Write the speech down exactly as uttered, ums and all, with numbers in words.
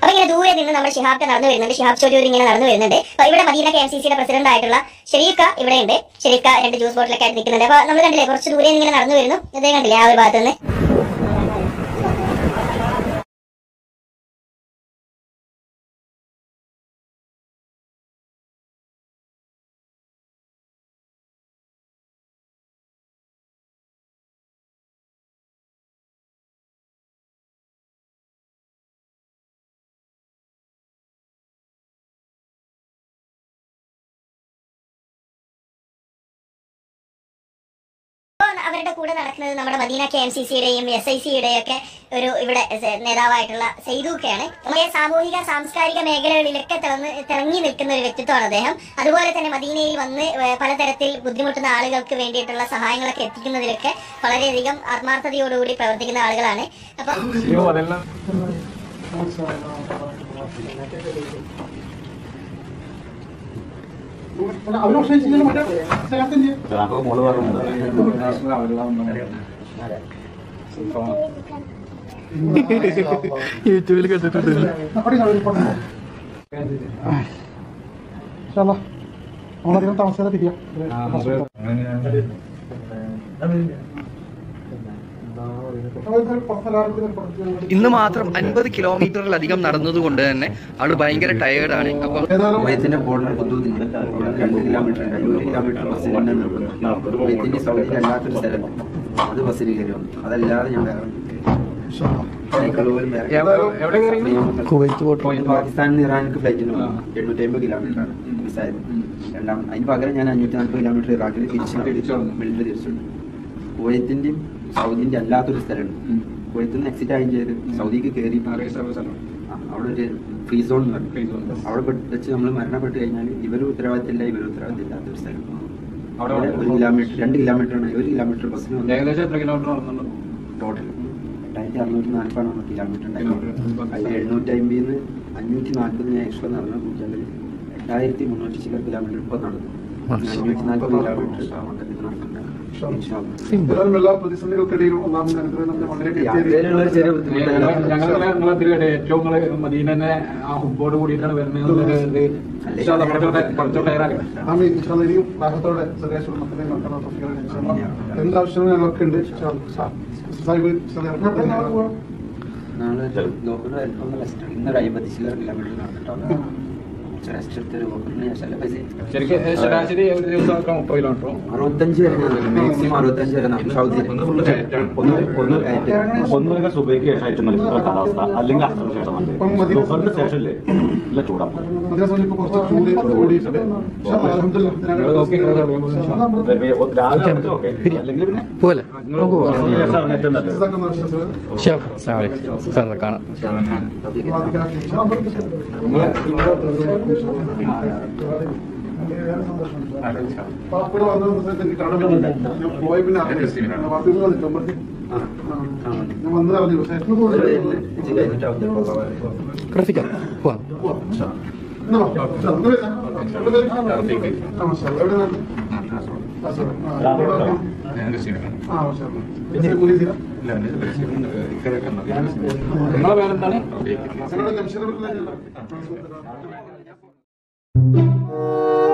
അപ്പൊ ഇങ്ങനെ ദൂരെ നിന്ന് നമ്മൾ ഷിഹാബ് നടന്നു വരുന്നുണ്ട്. ഷിഹാബ് ചോദ്യൂർ ഇങ്ങനെ നടന്നു വരുന്നുണ്ട്. അപ്പൊ ഇവിടെ മദീന കെ എം സി സിയുടെ പ്രസിഡന്റ് ആയിട്ടുള്ള ഷെരീഫ ഇവിടെ ഉണ്ട്. ഷെരീഫ രണ്ട് ജ്യൂസ് ബോട്ടിലൊക്കെ ആയിട്ട് നിൽക്കുന്നുണ്ട്. അപ്പൊ നമ്മൾ കണ്ടില്ലേ കുറച്ച് ദൂരെ ഇങ്ങനെ നടന്നു വരുന്നു. ഇതേ കണ്ടില്ലേ ആ ഒരു ഭാഗത്ത് നിന്ന്. അവരുടെ കൂടെ നടക്കുന്നത് നമ്മുടെ മദീന കെ എം സി സിയുടെയും എസ് ഐ സിയുടെയും ഒക്കെ ഒരു ഇവിടെ നേതാവായിട്ടുള്ള സെയ്ദൂക്കയാണ്. നമ്മുടെ സാമൂഹിക സാംസ്കാരിക മേഖലകളിലൊക്കെ തിളങ്ങി തിളങ്ങി നിൽക്കുന്ന ഒരു വ്യക്തിത്വമാണ് അദ്ദേഹം. അതുപോലെ തന്നെ മദീനയിൽ വന്ന് പലതരത്തിൽ ബുദ്ധിമുട്ടുന്ന ആളുകൾക്ക് വേണ്ടിയിട്ടുള്ള സഹായങ്ങളൊക്കെ എത്തിക്കുന്നതിലൊക്കെ വളരെയധികം ആത്മാർത്ഥതയോടുകൂടി പ്രവർത്തിക്കുന്ന ആളുകളാണ്. അപ്പൊ യൂട്യൂബിൽ കണ്ടിട്ടുണ്ട്. നമ്മളധികം താമസിയാതെ തിരിയാം. ഇന്ന് മാത്രം അൻപത് കിലോമീറ്ററിലധികം നടന്നതുകൊണ്ട് തന്നെ ആള് ഭയങ്കര ടയേർഡാണ്. അപ്പൊ കുവൈത്തിന്റെ ബോർഡർ ഹുദൂദിൽ രണ്ട് കിലോമീറ്റർ ഉണ്ട്. ഒരു കിലോമീറ്റർ ബസ്സിൽ കുവൈത്തിന്റെ സൗദിയിൽ അല്ലാത്തൊരു സ്ഥലം അത് ബസ്സിൽ കയറി വന്നു. അതല്ലാതെ ഞാൻ വേറെ പാകിസ്ഥാനിൽ നിന്ന് ഇറാനിക്ക് ഫ്ലൈറ്റിന് എണ്ണൂറ്റി അമ്പത് കിലോമീറ്റർ ആണ് മിസ്സായത്. രണ്ടാം അതിന് പകരം ഞാൻ അഞ്ഞൂറ്റി നാൽപ്പത് കിലോമീറ്റർ ഇറാഖിൽ തിരിച്ചു മിഡിൽ തിരിച്ചുണ്ട്. കുവൈത്തിന്റെയും സൗദിന്റെ അല്ലാത്തൊരു സ്ഥലമുണ്ട്. കുവൈത്തിൽ നിന്ന് എക്സിറ്റ് ആയും ചെയ്ത് സൗദിക്ക് കയറി അവിടെ ഒരു ഫ്രീ സോൺ എന്ന് പറയും. അവിടെ വെച്ച് നമ്മൾ മരണപ്പെട്ട് കഴിഞ്ഞാൽ ഇവരും ഉത്തരവാദിത്തമില്ല ഇവരും ഉത്തരവാദിത്തമില്ലാത്തൊരു സ്ഥലം. അവിടെ ഒരു കിലോമീറ്റർ രണ്ട് കിലോമീറ്റർ ആണ്. ഒരു കിലോമീറ്റർ ബസ്സിന് ടോട്ടൽ എട്ടായിരത്തി അറുന്നൂറ്റി നാൽപ്പതാണ് കിലോമീറ്റർ ഉണ്ടായിരുന്നത്. അതിൽ എണ്ണൂറ്റി അമ്പതിന്ന് അഞ്ഞൂറ്റി നാൽപ്പതിന് എക്സ്ട്രാ നടന്നു കൂട്ടിയാൽ എട്ടായിരത്തി മുന്നൂറ്റി ചില കിലോമീറ്റർ ഇപ്പോൾ നടന്നു. അഞ്ഞൂറ്റി നാൽപ്പത് കിലോമീറ്റർ മൊത്തത്തിൽ നടക്കുന്നുണ്ട്. എല്ലാ പ്രതിസന്ധികൾക്കിടയിലും ഒന്നാമത് ഏറ്റവും മദീനനെ ആ ഹുബോട് കൂടിയിട്ടാണ് വരുന്നത്. എന്താവശ്യവും ഞങ്ങൾക്ക് ഉണ്ട്. നാളെ ഇന്നൊരു അമ്പത് ചില കിലോമീറ്റർ നടന്നിട്ടാണ്. അറുപത്തഞ്ച് വരെ മാക്സിമം അറുപത്തഞ്ച് വരെ ഒന്നുകിൽ സുബൈക്ക് ശേഷം ഏറ്റവും നല്ല കാലാവസ്ഥ, അല്ലെങ്കിൽ അസറിന് ശേഷമല്ലേ ശേഷമല്ലേ നല്ല ചൂടാണ്. അല്ലെങ്കിൽ പോലെ കാണാം. പോയി പിന്നെ വന്നതറിഞ്ഞു. ഗ്രഫിക്കാം പോവാം. നിങ്ങളെ പേരെന്താണ്? Thank you.